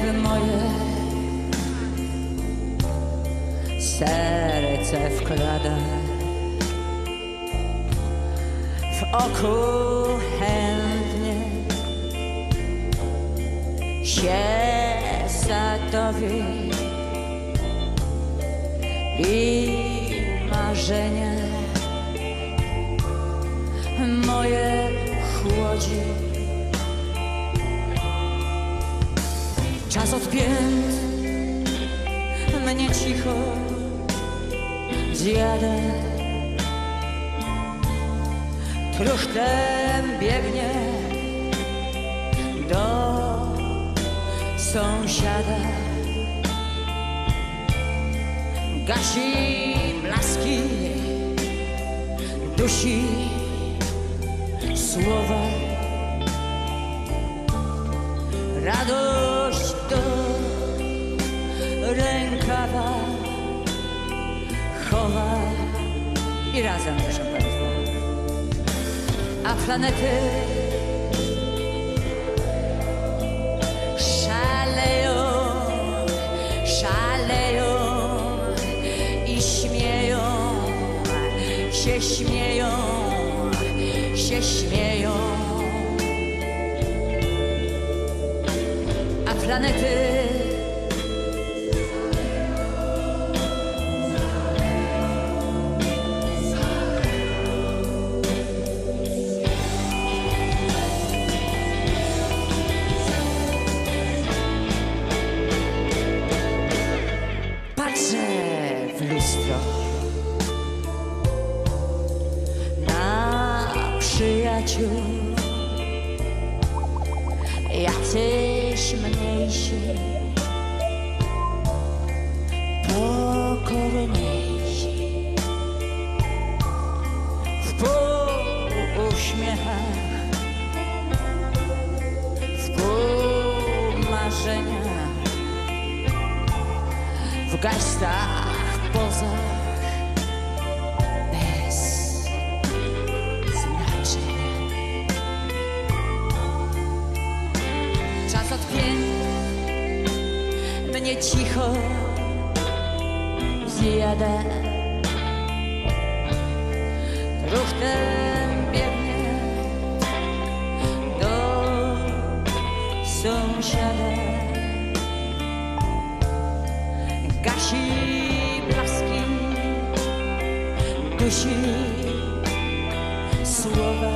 moje serce wkrada, w oku chętnie się sadowi i marzenia moje chłodzi. Czas odpięt mnie cicho zjada, truchtem biegnie do sąsiada, gasi blaski, dusi słowa, radość do rękawa chowa i razem, proszę Państwa, a planety szaleją, szaleją i śmieją, się śmieją, się śmieją, a planety w lustro na przyjaciół, jacyś mniejsi, pokorniejsi, w półuśmiechach, w półmarzeniach, w gestach, pozach bez znaczenia. Czas odpięt mnie cicho zjada, truchtem biegnie do sąsiada, gasi blaski, dusi słowa,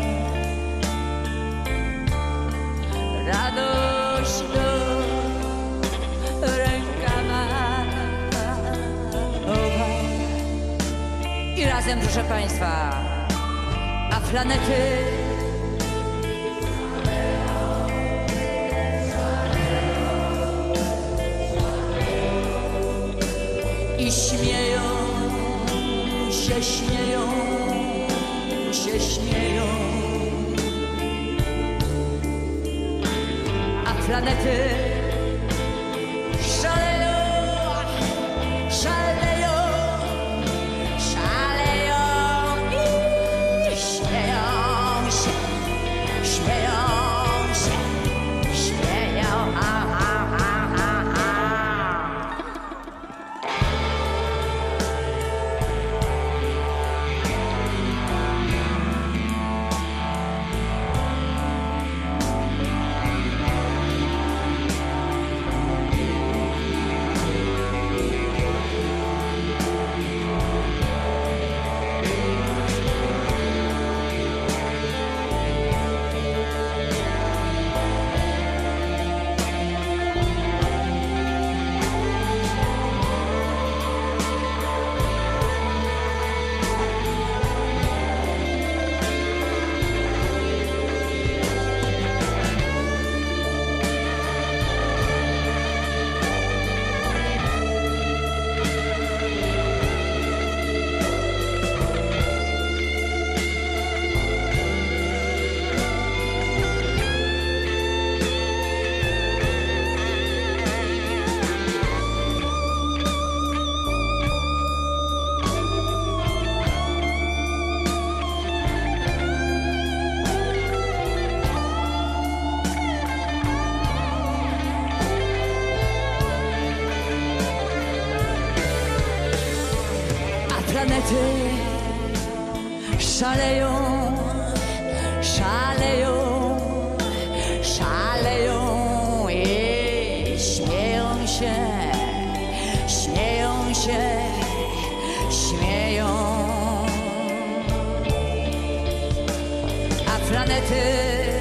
radość do rękawa i razem, proszę Państwa, a planety i śmieją, się śmieją, się śmieją, a planety szaleją, szaleją, szaleją i śmieją się, śmieją się, śmieją, planety szaleją, szaleją, szaleją i śmieją się, śmieją się, śmieją. A planety